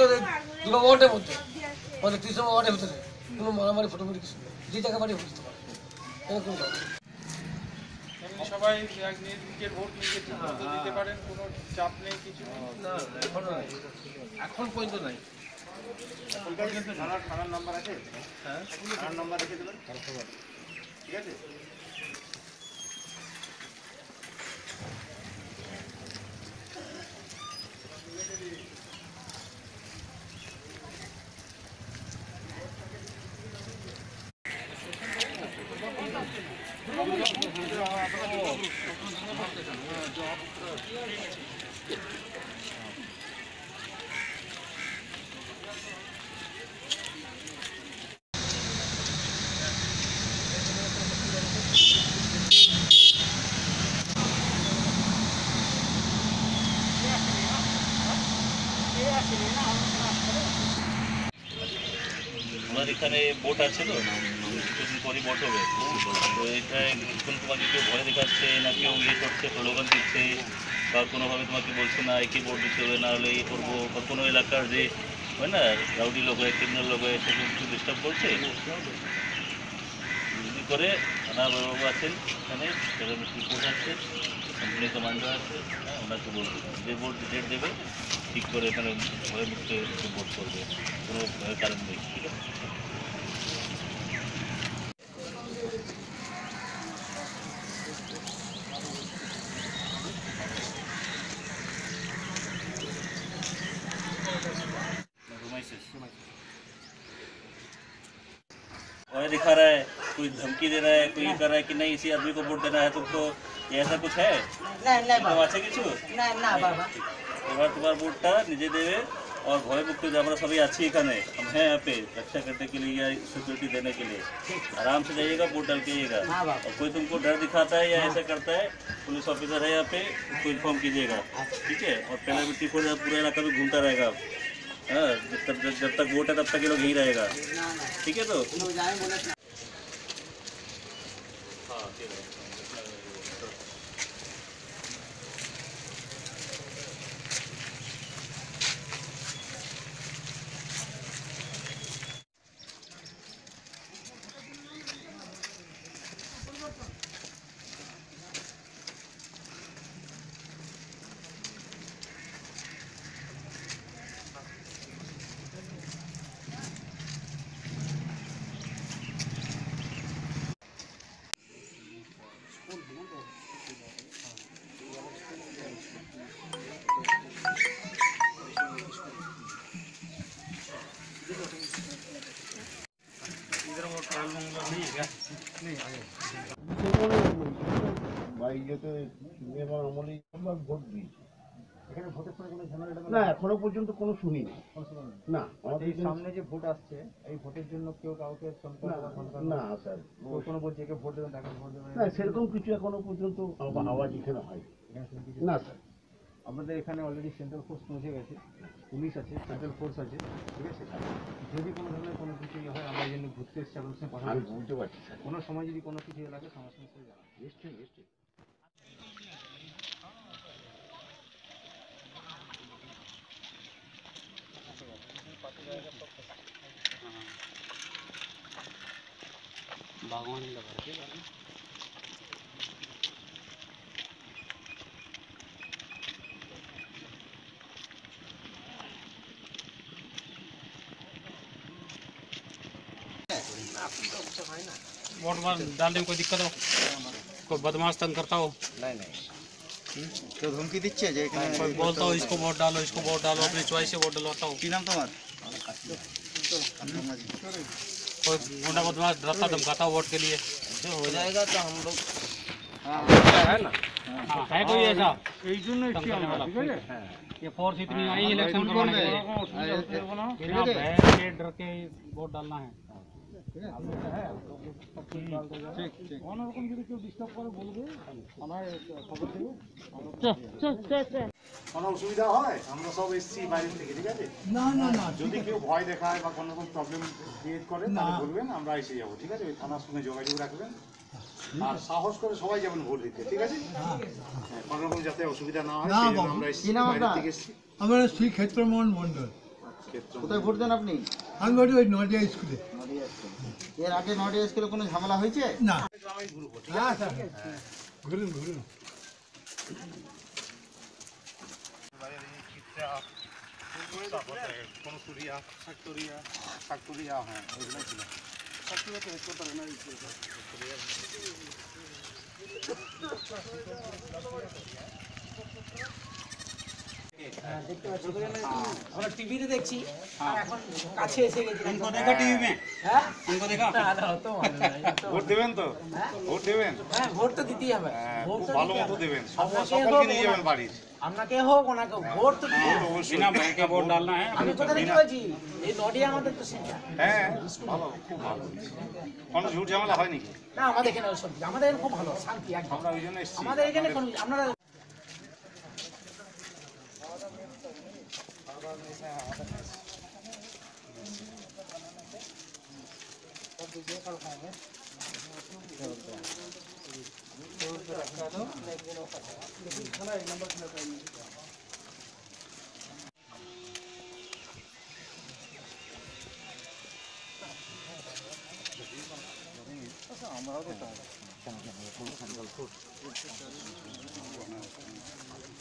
করে দুটো ওয়ার্ডের মধ্যে আমাদের 30 নম্বর ওয়ার্ডের ভিতরে কোনো মারামারি ফটোমারি কিছু যে জায়গা বাড়ি বুঝতে পারে এরকম সবাই নিজের ভোট নিজে দিতে পারেন, কোনো চাপ নেই, কিছু না এখন পর্যন্ত নাই। কিন্তু থানার নাম্বার আছে, হ্যাঁ থানার নাম্বার রেখে দেবেন, ঠিক আছে। আমার এখানে ভোট আছে তো, কিছুদিন পরই ভোট হবে। তো এটা এখন তোমাকে কেউ ভয় দেখাচ্ছে না, কেউ ইয়ে করছে, স্লোগান দিচ্ছে, বা কোনোভাবে তোমাকে বলছে না একে ভোট দিতে হবে, না হলে ইয়ে করবো, বা কোনো এলাকার যে হয় না রাউডি লোক হয়, ক্রিমিনাল লোক হয়, সেগুলো কিছু ডিস্টার্ব করছে যদি করে, থানাবাবু আছেন এখানে, সেখানে রিপোর্ট আছে, কোম্পানি কমান্ডার আছে, ওনাকে বলবো যে ভোট ডেট দেবে ঠিক করে এখানে ভয় মুক্ত ভোট করবে, কোনো ভয়ের কারণ নেই, ঠিক আছে। और दिखा रहा है, कोई धमकी दे रहा है, कोई ये कर रहा है कि नहीं इसी आदमी को वोट देना है तुमको, ये ऐसा कुछ है? तुम আছে কিছু না বাবা, এবার তোমার ভোটটা নিজে দেবে और भय मुक्त हमारा सभी अच्छी एखाने हम हैं यहाँ पे रक्षा करने के लिए या सिक्योरिटी देने के लिए, आराम से जाइएगा, वोट डाल के आइएगा। और कोई तुमको डर दिखाता है या ऐसा करता है, पुलिस ऑफिसर है यहाँ पे, उसको इन्फॉर्म कीजिएगा, ठीक है। और पहले भी टिफिन पूरा इलाका में घूमता रहेगा, हाँ जब तक वोट है तब तक ये लोग यहीं रहेगा, ठीक है। तो हाँ ठीक है। না এখনো পর্যন্ত কোনো শুনিনি। না আমাদের সামনে যে ভোট আসছে এই ভোটের জন্য কেউ কাউকে না স্যার কোনো বলছে কেউ ভোট দেবেন, তাকে ভোট দেবেন না, সেরকম কিছু এখনো পর্যন্ত আওয়াজ এখানে হয় না স্যার। আমাদের এখানে অলরেডি সেন্ট্রাল ফোর্স পৌঁছে গেছে, পুলিশ আছে, সেন্ট্রাল ফোর্স আছে, ঠিক আছে। যদি কোনো ধরনের কোনো কিছু হয় আমরা এই জন্য ঘুরতে এসেছি, আপনার সঙ্গে কথা আমি বুঝতে পারছি স্যার, কোনো সময় যদি কোনো কিছু লাগে সমস্যা জানান। নিশ্চয়ই নিশ্চয়ই। बागवानी लगा रही है वोट डालने में कोई दिक्कत हो, कोई बदमाश तंग करता हो? नहीं কেউ ধমকি দিচ্ছে যে कोई बोलता हो इसको वोट डालो, इसको वोट डालो, अपनी चॉइस से वोट डलवाता हो? কি नाम তোমার? कोई गुंडा बदमाश डराता धमकाता हो वोट के लिए? जो हो जाएगा तो हम लोग है ना, है कोई ऐसा ये फोर्स इतनी आई इलेक्शन करवाने के लिए, बिना भय के डर के वोट डालना है। কোনো অসুবিধা হয় আমরা সব এসছি বাইরে থেকে, ঠিক আছে। না না না, যদি কেউ ভয় দেখায় বা কোনো রকম প্রবলেম ক্রিয়েট করে তাহলে বলবেন, আমরা এসে যাবো, ঠিক আছে। ওই থানার সঙ্গে যোগাযোগ রাখবেন আর সাহস করে সবাই যাবেন ভোট দিতে, ঠিক আছে। কোনো রকম যাতে অসুবিধা না হয় সেই জন্য আমরা এসছি বাইরে থেকে এসছি। আমরা শ্রী ক্ষেত্রমোহন মণ্ডল। কোথায় ভোট দেন আপনি? আমি বলি ওই নদিয়া স্কুলে। নডিয়া স্কুলে। এর আগে নডিয়া স্কুলে কোনো ঝামেলা হয়েছে? না আচ্ছা ঘুরুন ঘুরুন। শাকতুরিয়া হ্যাঁ ওইগুলোই ছিল। আমরা টিভিতে দেখছি আর এখন কাছে এসে গেছি। হ্যাঁ ভোট দেবেন তো? ভোট দেবেন? হ্যাঁ ভোট তো দিতেই হবে। হ্যাঁ, ভোট খুব তো ভালো দিতে মতো হবে। দেবেন। আপনাকে সকলকে হোক, নিয়ে যাবেন বাড়ির। আপনাকে হোক ওনাকে হোক, ভোট তো দিতে হবে। বিনা ব্যাংকে ভোট ডালনা আমি কোথা থেকে বলছি এই নডিয়া আমাদের তো সেন্টার। হ্যাঁ ভালো, খুব ভালো। কোনো ঝুট ঝামেলা হয় নাকি? না আমাদের এখানে ওসব কিছু- আমাদের এখানে খুব ভালো শান্তি একদম। আমরা ওই জন্য এসেছি। আমাদের এখানে কোনো আপনারা আমরাও তো